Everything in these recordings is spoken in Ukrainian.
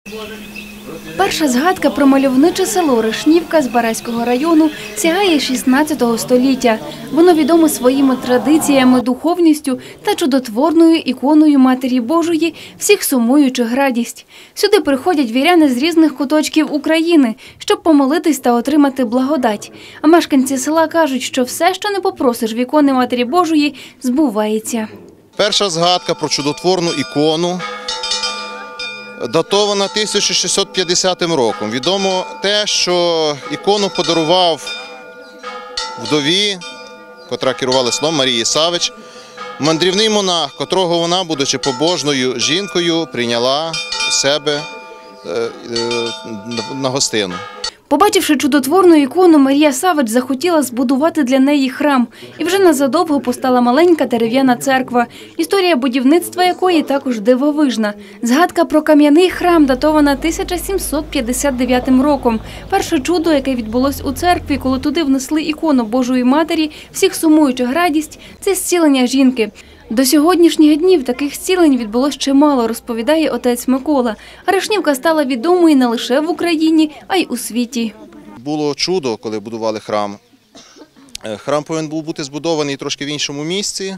Перша згадка про мальовниче село Ришнівка Збаразького району сягає 16 століття. Воно відоме своїми традиціями, духовністю та чудотворною іконою Матері Божої, всіх сумуючих радість. Сюди приходять віряни з різних куточків України, щоб помолитись та отримати благодать. А мешканці села кажуть, що все, що не попросиш в ікони Матері Божої, збувається. Перша згадка про чудотворну ікону датована 1650 роком. Відомо те, що ікону подарував вдові, котра керувала селом, Марії Савич, мандрівний монах, котрого вона, будучи побожною жінкою, прийняла у себе на гостину. Побачивши чудотворну ікону, Марія Савич захотіла збудувати для неї храм. І вже незадовго постала маленька дерев'яна церква, історія будівництва якої також дивовижна. Згадка про кам'яний храм датована 1759 роком. Перше чудо, яке відбулось у церкві, коли туди внесли ікону Божої Матері, всіх сумуючих радість – це зцілення жінки. До сьогоднішніх днів таких зцілень відбулось чимало, розповідає отець Микола. А Ришнівка стала відомою не лише в Україні, а й у світі. Було чудо, коли будували храм. Храм повинен був бути збудований трошки в іншому місці,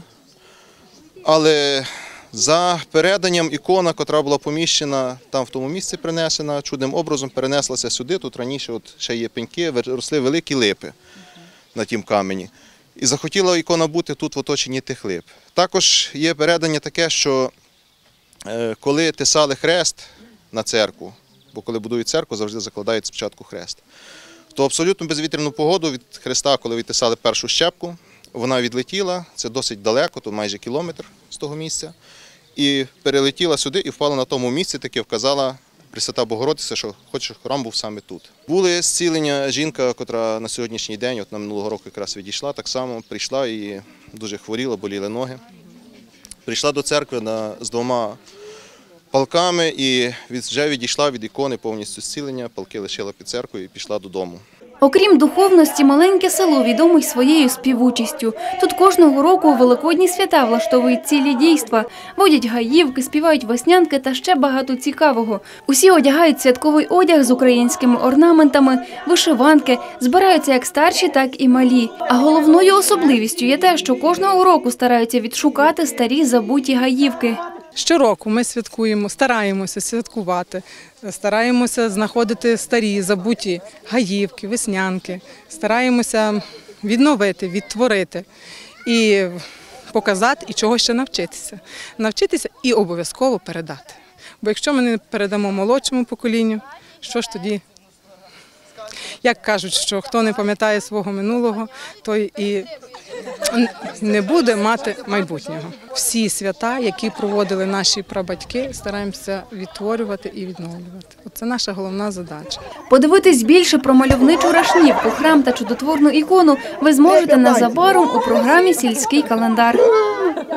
але за переданням ікона, котра була поміщена там в тому місці принесена, чудним образом перенеслася сюди. Тут раніше ще є пеньки, росли великі липи на тім камені. І захотіла ікона бути тут в оточенні тих лип. Також є передання таке, що коли тисали хрест на церкву, бо коли будують церкву, завжди закладають спочатку хрест, то абсолютно безвітряну погоду від хреста, коли відтисали першу щепку, вона відлетіла, це досить далеко, то майже кілометр з того місця, і перелетіла сюди і впала на тому місці, таки вказала Пресвята Богородиця, що хоче, щоб храм був саме тут. Були зцілення, жінка, котра на сьогоднішній день, от на минулого року якраз відійшла, так само прийшла і дуже хворіла, боліли ноги. Прийшла до церкви з двома палками і вже відійшла від ікони повністю зцілення, палки лишила під церквою і пішла додому. Окрім духовності, маленьке село відоме й своєю співучістю. Тут кожного року у великодні свята влаштовують цілі дійства. Водять гаївки, співають веснянки та ще багато цікавого. Усі одягають святковий одяг з українськими орнаментами, вишиванки, збираються як старші, так і малі. А головною особливістю є те, що кожного року стараються відшукати старі забуті гаївки. Щороку ми святкуємо, стараємося святкувати, стараємося знаходити старі, забуті гаївки, веснянки, стараємося відновити, відтворити і показати, і чого ще навчитися. Навчитися і обов'язково передати. Бо якщо ми не передамо молодшому поколінню, що ж тоді? Як кажуть, що хто не пам'ятає свого минулого, той і не буде мати майбутнього. Всі свята, які проводили наші прабатьки, стараємося відтворювати і відновлювати. Це наша головна задача. Подивитись більше про мальовничу Ришнівку, храм та чудотворну ікону ви зможете незабаром у програмі «Сільський календар».